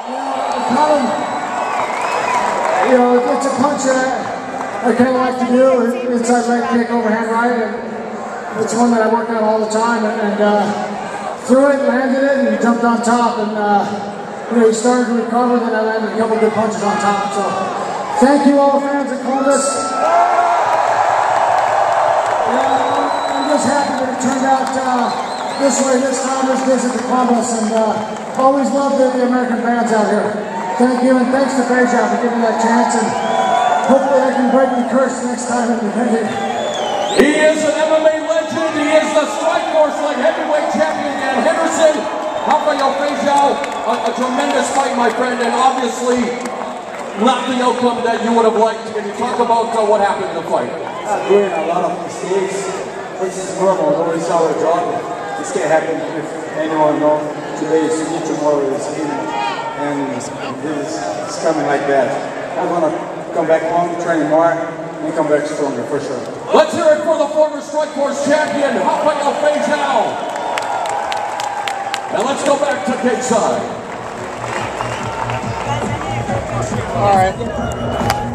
It's a punch that I kind of like to do, inside leg kick, overhand right, and it's one that I work on all the time, and threw it, landed it, and jumped on top, and he started to recover, then I landed a couple good punches on top, so thank you all fans at Columbus. I'm just happy that it turned out this way this time, this visit to Columbus, and always love the American fans out here. Thank you, and thanks to Feijao for giving me that chance, and hopefully I can break the curse next time in the venue. He is an MMA legend. He is the Strikeforce Light Heavyweight champion, Dan Henderson. Rafael Feijao, a tremendous fight, my friend, and obviously not the outcome that you would have liked. Can you talk about what happened in the fight? Doing a lot of mistakes, which is normal. Always our job. This can happen if anyone knows. Today is me, tomorrow is him, and this is coming like that. I'm gonna come back home, train more, and come back stronger for sure. Let's hear it for the former Strikeforce champion, Rafael Feijao. And let's go back to cageside. All right.